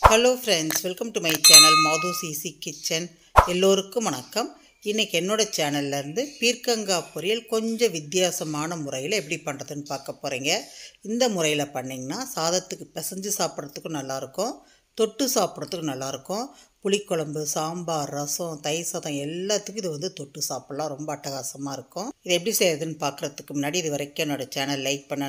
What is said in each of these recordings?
Hello friends, welcome to my channel Madhu's Easy Kitchen. எல்லோருக்கும் வணக்கம். இன்னைக்கு என்னோட சேனல்ல இருந்து பீர்க்கங்காய் பொரியல் கொஞ்சம் வித்தியாசமான முறையில் எப்படி பண்றதுன்னு பார்க்க போறீங்க. இந்த முறையில் பண்ணீங்கன்னா சாதத்துக்கு பிசைஞ்சு சாப்பிட்றதுக்கு நல்லா இருக்கும், தொட்டு சாப்பிட்றதுக்கு நல்லா இருக்கும். புளிக்குழம்பு, சாம்பார், ரசம், தயிர் சாதம் எல்லாத்துக்கும் இது தொட்டு சாப்பிடலாம், ரொம்ப அட்டகாசமாக இருக்கும். இது எப்படி செய்யறதுன்னு பார்க்குறதுக்கு முன்னாடி இது வரைக்கும் என்னோட சேனல்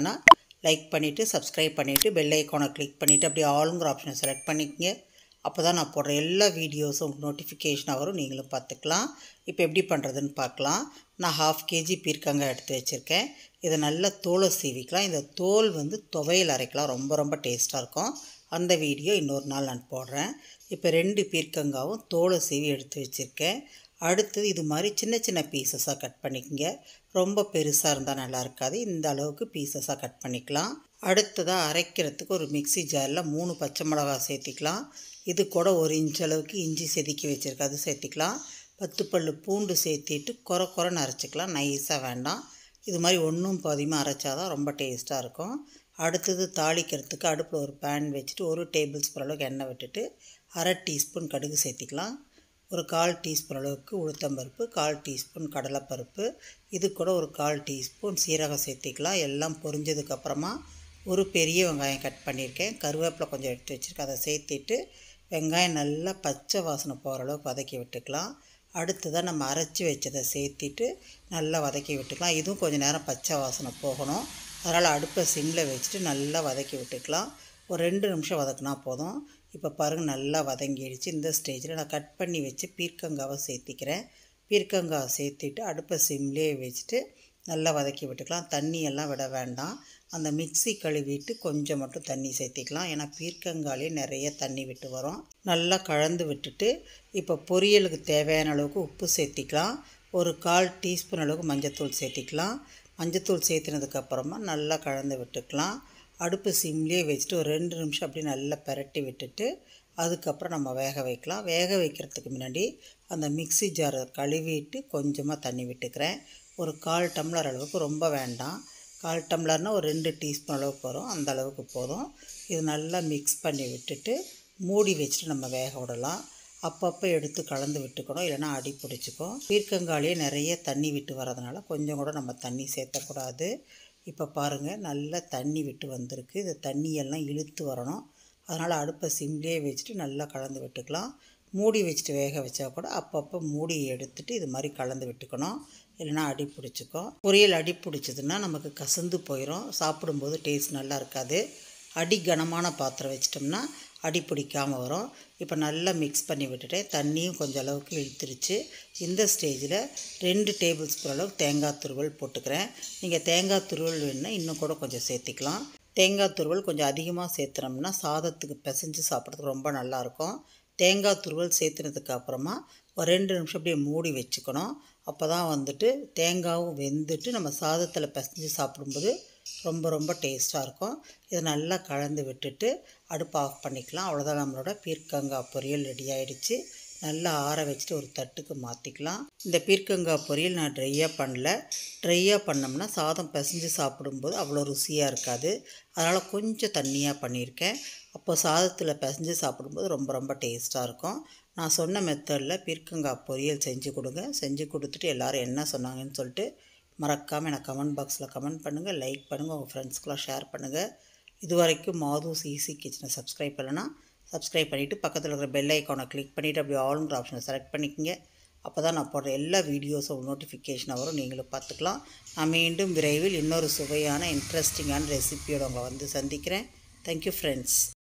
லைக் பண்ணிவிட்டு சப்ஸ்கிரைப் பண்ணிவிட்டு பெல் ஐக்கானை கிளிக் பண்ணிவிட்டு அப்படியே ஆளுங்கிற ஆப்ஷனை செலக்ட் பண்ணிக்கங்க. அப்போ தான் நான் போடுற எல்லா வீடியோஸும் உங்களுக்கு நோட்டிஃபிகேஷனாக வரும், நீங்களும் பார்த்துக்கலாம். இப்போ எப்படி பண்ணுறதுன்னு பார்க்கலாம். நான் 1/2 kg பீர்க்கங்காய் எடுத்து வச்சுருக்கேன். இதை நல்லா தோலை சீவிக்கலாம். இந்த தோல் துவையல் அரைக்கலாம், ரொம்ப டேஸ்ட்டாக இருக்கும். அந்த வீடியோ இன்னொரு நாள் நான் போடுறேன். இப்போ 2 பீர்க்கங்காவும் தோலை சீவி எடுத்து வச்சுருக்கேன். அடுத்தது இது மாதிரி சின்ன பீசஸாக கட் பண்ணிக்கங்க. ரொம்ப பெருசாக இருந்தால் நல்லா இருக்காது, இந்த அளவுக்கு பீசஸாக கட் பண்ணிக்கலாம். அடுத்ததாக அரைக்கிறதுக்கு ஒரு மிக்ஸி ஜாரில் 3 பச்சை மிளகாய் சேர்த்திக்கலாம். இது கூட 1 இன்ச் அளவுக்கு இஞ்சி செதுக்கி வச்சுருக்கேன், அது சேர்த்திக்கலாம். 10 பல்லு பூண்டு சேர்த்திட்டு குறைன்னு அரைச்சிக்கலாம், நைஸாக வேண்டாம். இது மாதிரி ஒன்றும் பாதியமாக அரைச்சாதான் ரொம்ப டேஸ்ட்டாக இருக்கும். அடுத்தது தாளிக்கிறதுக்கு அடுப்பில் ஒரு பேன் வச்சுட்டு 1 டேபிள் ஸ்பூன் அளவுக்கு எண்ணெய் விட்டுட்டு 1/2 டீஸ்பூன் கடுகு சேர்த்திக்கலாம். ஒரு 1/4 டீஸ்பூன் அளவுக்கு உளுத்தம்பருப்பு, 1/4 டீஸ்பூன் கடலைப்பருப்பு, இது கூட ஒரு 1/4 டீஸ்பூன் சீரகம் சேர்த்திக்கலாம். எல்லாம் பொரிஞ்சதுக்கப்புறமா ஒரு பெரிய வெங்காயம் கட் பண்ணியிருக்கேன், கருவேப்பிலை கொஞ்சம் எடுத்து வச்சுருக்கேன், அதை சேர்த்திட்டு வெங்காயம் நல்லா பச்சை வாசனை போகிற அளவுக்கு வதக்கி விட்டுக்கலாம். அடுத்ததாக நம்ம அரைச்சி வச்சதை சேர்த்திட்டு நல்லா வதக்கி விட்டுக்கலாம். இதுவும் கொஞ்சம் நேரம் பச்சை வாசனை போகணும், அதனால் அடுப்பை சிம்மில் வச்சுட்டு நல்லா வதக்கி விட்டுக்கலாம். ஒரு 2 நிமிஷம் வதக்குனா போதும். இப்போ பாருங்கள், நல்லா வதங்கிடுச்சு. இந்த ஸ்டேஜில் நான் கட் பண்ணி வச்சு பீர்க்கங்காவை சேர்த்திக்கிறேன். பீர்க்கங்காவை சேர்த்திட்டு அடுப்பை சிம்லேயே வச்சுட்டு நல்லா வதக்கி விட்டுக்கலாம். தண்ணியெல்லாம் விட வேண்டாம், அந்த மிக்ஸி கழுவிட்டு கொஞ்சம் மட்டும் தண்ணி சேர்த்திக்கலாம், ஏன்னா பீர்க்கங்காலே நிறைய தண்ணி விட்டு வரும். நல்லா கலந்து விட்டுட்டு இப்போ பொரியலுக்கு தேவையான அளவுக்கு உப்பு சேர்த்திக்கலாம். ஒரு 1/4 டீஸ்பூன் அளவுக்கு மஞ்சத்தூள் சேர்த்திக்கலாம். மஞ்சத்தூள் சேர்த்தினதுக்கப்புறமா நல்லா கலந்து விட்டுக்கலாம். அடுப்பு சிம்லேயே வச்சுட்டு ஒரு 2 நிமிஷம் அப்படியே நல்லா பரட்டி விட்டுட்டு அதுக்கப்புறம் நம்ம வேக வைக்கலாம். வேக வைக்கிறதுக்கு முன்னாடி அந்த மிக்ஸி ஜாரை கழுவிட்டு கொஞ்சமாக தண்ணி விட்டுக்கிறேன். ஒரு 1/4 டம்ளர் அளவுக்கு, ரொம்ப வேண்டாம். 1/4 டம்ளர்னால் ஒரு 2 டீஸ்பூன் அளவுக்கு வரும், அந்த அளவுக்கு போதும். இது நல்லா மிக்ஸ் பண்ணி விட்டுட்டு மூடி வச்சுட்டு நம்ம வேக விடலாம். அப்பப்போ எடுத்து கலந்து விட்டுக்கணும், இல்லைனா அடி பிடிச்சிக்கும். பீர்க்கங்காயிலே நிறைய தண்ணி விட்டு வரதுனால கொஞ்சம் கூட நம்ம தண்ணி சேர்த்தக்கூடாது. இப்போ பாருங்கள், நல்லா தண்ணி விட்டு வந்திருக்கு. இந்த தண்ணியெல்லாம் இழுத்து வரணும், அதனால் அடுப்பை சிம்லேயே வச்சுட்டு நல்லா கலந்து விட்டுக்கலாம். மூடி வச்சுட்டு வேக வச்சா கூட அப்பப்போ மூடி எடுத்துகிட்டு இது மாதிரி கலந்து விட்டுக்கணும், இல்லைனா அடி பிடிச்சிக்கும். பொரியல் அடி பிடிச்சதுன்னா நமக்கு கசந்து போயிடும், சாப்பிடும்போது டேஸ்ட் நல்லா இருக்காது. அடி கனமான பாத்திரம் வச்சிட்டோம்னா அடி பிடிக்காமல் வரும். இப்போ நல்லா மிக்ஸ் பண்ணி விட்டுட்டேன், தண்ணியும் கொஞ்சம் அளவுக்கு இழுத்துருச்சு. இந்த ஸ்டேஜில் 2 டேபிள் ஸ்பூன் அளவுக்கு தேங்காய் துருவல் போட்டுக்கிறேன். நீங்கள் தேங்காய் துருவல் வேணுன்னா இன்னும் கூட கொஞ்சம் சேர்த்திக்கலாம். தேங்காய் துருவல் கொஞ்சம் அதிகமாக சேர்த்துனோம்னா சாதத்துக்கு பிசைஞ்சு சாப்பிட்றதுக்கு ரொம்ப நல்லாயிருக்கும். தேங்காய் துருவல் சேர்த்துனதுக்கு அப்புறமா ஒரு 2 நிமிஷம் அப்படியே மூடி வச்சுக்கணும். அப்போ தான் தேங்காயும் வெந்துட்டு நம்ம சாதத்தில் பிசைஞ்சு சாப்பிடும்போது ரொம்ப டேஸ்ட்டாக இருக்கும். இதை நல்லா கலந்து விட்டுட்டு அடுப்பு ஆஃப் பண்ணிக்கலாம். அவ்வளோதான், நம்மளோட பீர்க்கங்காய் பொரியல் ரெடி ஆகிடுச்சு. நல்லா ஆற வச்சுட்டு ஒரு தட்டுக்கு மாற்றிக்கலாம். இந்த பீர்க்கங்காய் பொரியல் நான் ட்ரையாக பண்ணல, ட்ரையாக பண்ணோம்னா சாதம் பிசைஞ்சு சாப்பிடும்போது அவ்வளோ ருசியாக இருக்காது, அதனால் கொஞ்சம் தண்ணியாக பண்ணியிருக்கேன். அப்போ சாதத்தில் பிசைஞ்சு சாப்பிடும்போது ரொம்ப டேஸ்ட்டாக இருக்கும். நான் சொன்ன மெத்தடில் பீர்க்கங்காய் பொரியல் செஞ்சு கொடுங்க. செஞ்சு கொடுத்துட்டு எல்லோரும் என்ன சொன்னாங்கன்னு சொல்லிட்டு மறக்காமல் எனக்கு கமெண்ட் பாக்ஸில் கமெண்ட் பண்ணுங்கள், லைக் பண்ணுங்கள், உங்கள் ஃப்ரெண்ட்ஸ்க்கெலாம் ஷேர் பண்ணுங்கள். இது வரைக்கும் மாதுஸ் ஈஸி கிச்சனை சப்ஸ்கிரைப் பண்ணலைன்னா சப்ஸ்கிரைப் பண்ணிவிட்டு பக்கத்தில் இருக்கிற பெல் ஐக்கானை கிளிக் பண்ணிவிட்டு அப்படியே ஆளுங்கிற ஆப்ஷனை செலக்ட் பண்ணிக்கோங்க. அப்போ தான் நான் போடுற எல்லா வீடியோஸும் நோட்டிஃபிகேஷனாக வரும், நீங்களும் பார்த்துக்கலாம். நான் மீண்டும் விரைவில் இன்னொரு சுவையான இன்ட்ரெஸ்டிங்கான ரெசிபியோடு உங்களை சந்திக்கிறேன். Thank you friends.